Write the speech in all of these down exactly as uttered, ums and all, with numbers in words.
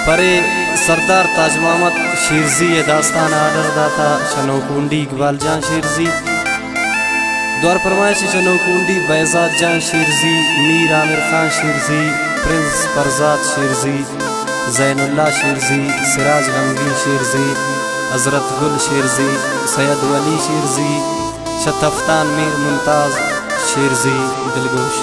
परे सरदार ताज मोहम्मद शिरजी ये दास्तान आर्डर दाता शनोकुंडी इकबाल जान शिरजी द्वार फरमाइश शनोकुंडी बैजाद जान शिरजी मीर आमिर खान शिरजी प्रिंस परजाद शिरजी जैनुल्ला शिरजी सिराज गमगीन शिरजी हजरत गुल शिरजी सैयद वली शिरजी शतफ्तान मीर मुमताज शिरजी दिलगोश।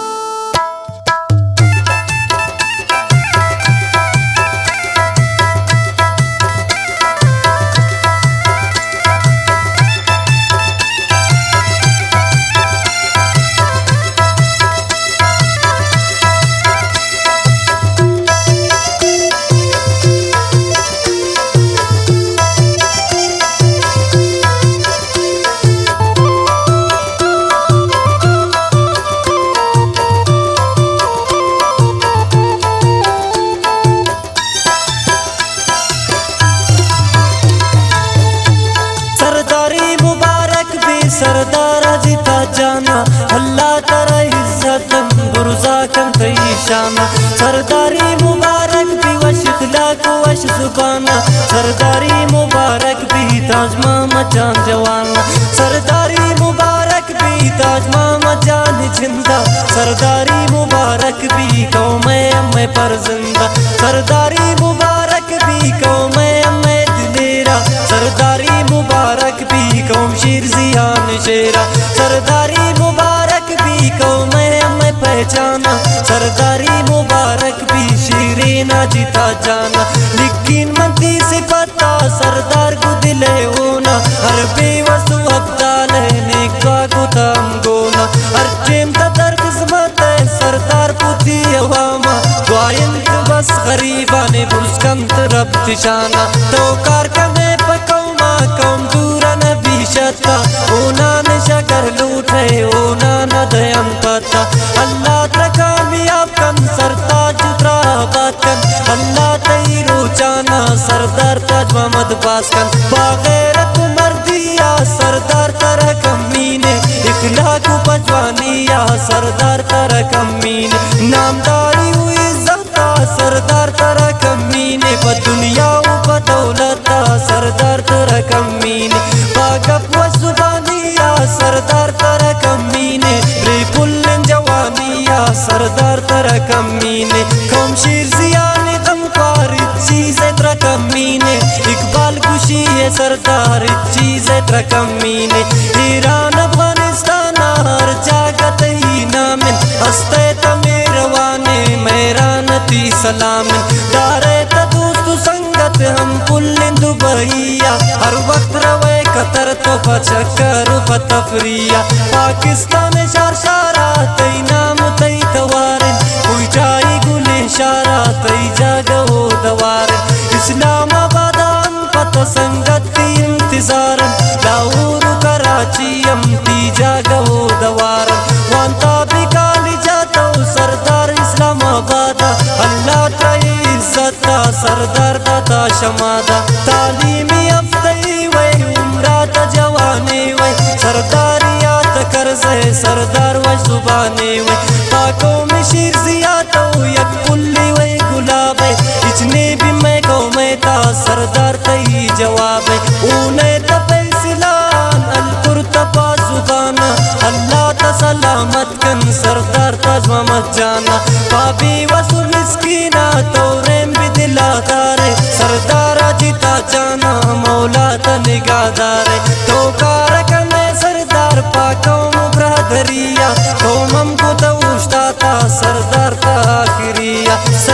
सरदारा जीता जाना अल्लाह तारा इज्जत गुरजा कम तई शाना सरदारी मुबारक भी वश इखलाक वश जुबाना सरदारी मुबारक भी ताज मामा जान जवाना सरदारी मुबारक भी ताज मामा जान जिंदा सरदारी मुबारक भी कौमे अम्मे पर जिंदा सरदारी मुबारक भी कौमे अम्मे दिलेरा सरदारी मुबारक भी कौम शिरजियान शेरा सरदारी मुबारक भी कौम में पहचाना सरदारी मुबारक भी शीरीना जीता जाना लेकिन मंदी से पता सरदार को दिले होना हर बेवसु अब्दाल है नेका को तम गोना हर टेम तदर किस्मत है सरदार पुती हवामा द्वायंत बस गरीबा ने बुस्कंत रब तिशाना तो कारकने पकौमा कौम दूरा नबी शता ओना ने शकर लूटे ओना न दयम पता अल्लाह तकामियाब कन सरताज त्राबाकन अल्लाह तई रोचाना सरदार ताज मोहम्मद बासकन बागैरत मर्दिया सरदार तरह कमीने इखलाक पजवानिया सरदार तरह कमीने नामदारी हुई इज्जत सरदार तरह कमीने ब दुनिया व दौलत सरदार तरह कमीने बागप व जुबानिया सरदार तरह कमीने रेपुल्लन जवानिया सरदार तरह कमीने कौम शिरजियान गमख्वार चीज़ें तरह कमीने इकबाल खुशी है सरदार चीज़ें तरह कमीने ईरान अफगानिस्तान हर जगत ही नामिन हस्ते तमेरवाने मेरानती सलामिन दारे तदोस्त संगत हम पुल्लिन दुबईया हर वक्त रवे कतर तो पचकर पतफरिया पाकिस्तान शार शारा तई नाम तई तवारिन कोई जाई गुले शारा तई जागो दवारिन इस्लामाबाद हम पत संगत की इंतजारन लाहौर कराची हम ती जागो दवारन वांता भी काली जाता सरदार इस्लामाबाद अल्लाह तई इज्जत सरदार दाता शमादा तालीमी अफ्तई वे उम्रात जवानी वे सरदारियात कर्ज़े सरदार व जुबानी वे पाकों में शिरजिया तो यक पुल्ली वे गुलाब इचने भी मैं को मैं ता सरदार तई जवाब ऊने तपे सिलान अलकुर तपा जुबाना अल्लाह ता सलामत कन सरदार ताज मोहम्मद जाना पापी वसु मिस्कीना तो रेम भी दिला तारे सरदारा जीता जाना मौला ता निगाहदारे तो कारकने सरदार पाकों ब्रदरिया कौमम को तो उश्ताता सरदार ता आखिरिया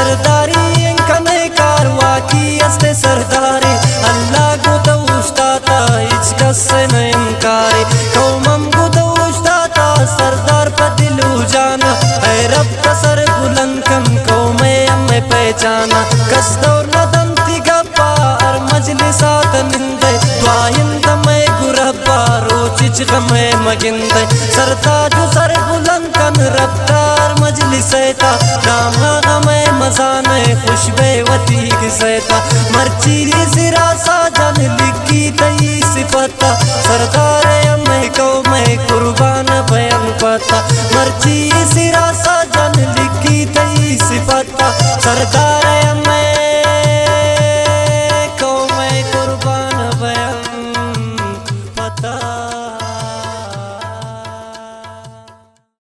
सरदारी कने कारवा की अस्ते सरदारे अल्लाह को तो उश्ताता इसका से न इनकारे कौमम को तो उश्ताता सरदार पर दिलू जाना है रब का सर बुलंद कन कौमे हमें पहचाना कसदौर नदम तिगप्पा और मजलिसात निंदे द्वाहिंद में गुरब्बा रोचिच गमे मगिंदे सरताज सर बुलंद कन रफ्तार मजलिसेता नाम गमे मजाने खुशबे वती किसेता मर्ची सिरा साजन लिखी तई सिफता सरदार हमें कौमे कुर्बान बयान पता मर्ची सिरा साजन लिखी तई सिफता सरदार